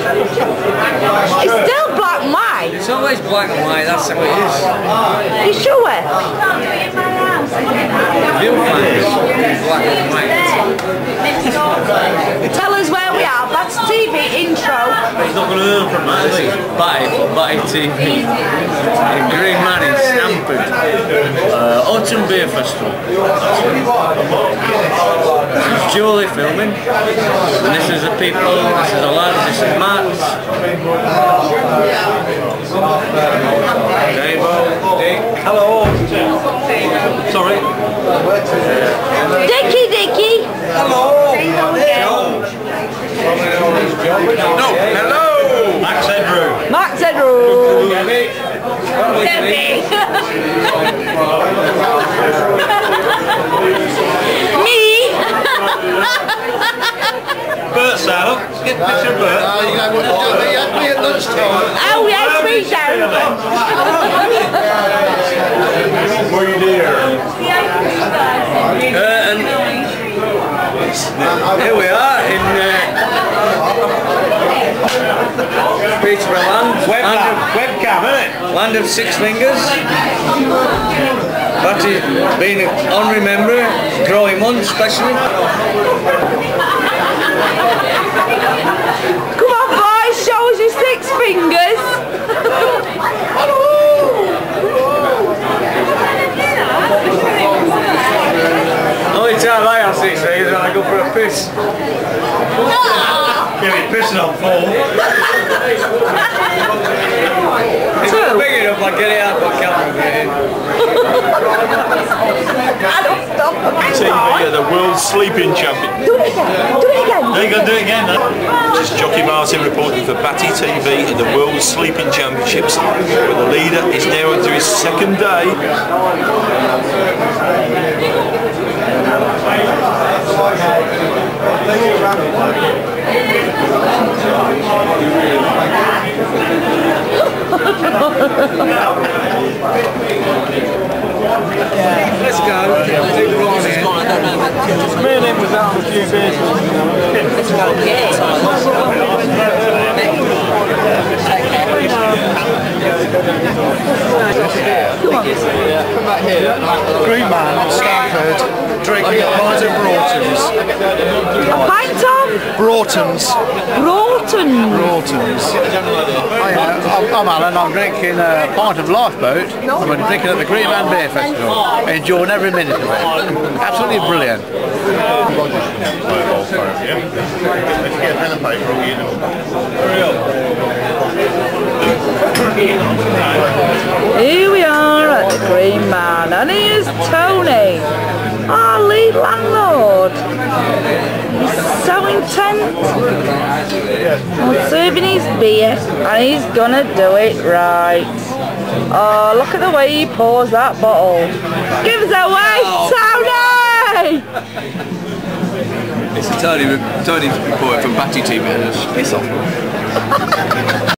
It's still black and white. It's always black and white, that's how it is. You sure? The viewfinder is black and white. Tell us where we are. That's TV intro. He's not going to learn from that, is he? Batty TV. In Green Man in Stamford. Autumn Beer Festival. This is Julie filming. And this is the people, this is the lads, this is Matt. Davo, Dick. Hello. Sorry. Dicky. Hello. No, hello. Max Edrew. Debbie. Me. Bert, Sal. Let's get a picture of Bert. You know what to do? You had me at lunchtime. Oh yes, we do. Were you there? And here we are in Peterborough land. Webcam, isn't it? Land of Six Fingers. Batty being an honorary member, growing one especially. Come on, boys, show us your 6 fingers. Only time I have 6 fingers when I go for a piss. You'll be pissing on full. It's not big enough, I get it out of my camera. TV are the World Sleeping Champion. Do it again. Are you going to do it again then? This is Jockey Martin reporting for Batty TV at the World Sleeping Championships, where the leader is now into his 2nd day. Let's go. Take the wrong here. Me and him was out on a few beers. Come back here. Green Man, Stamford, drinking a pint of Broughton's. A pint of? Broughton's. I'm Alan, I'm drinking a pint of Lifeboat. We're drinking at the Green Man Beer Festival. Enjoying every minute of it. Absolutely brilliant. Here we are at the Green Man, and here's Tony, our lead landlord. He's so intent on serving his beer, and he's gonna do it right. Oh, look at the way he pours that bottle. Give us away, Tony! It's a Tony report from Batty TV. Piss off.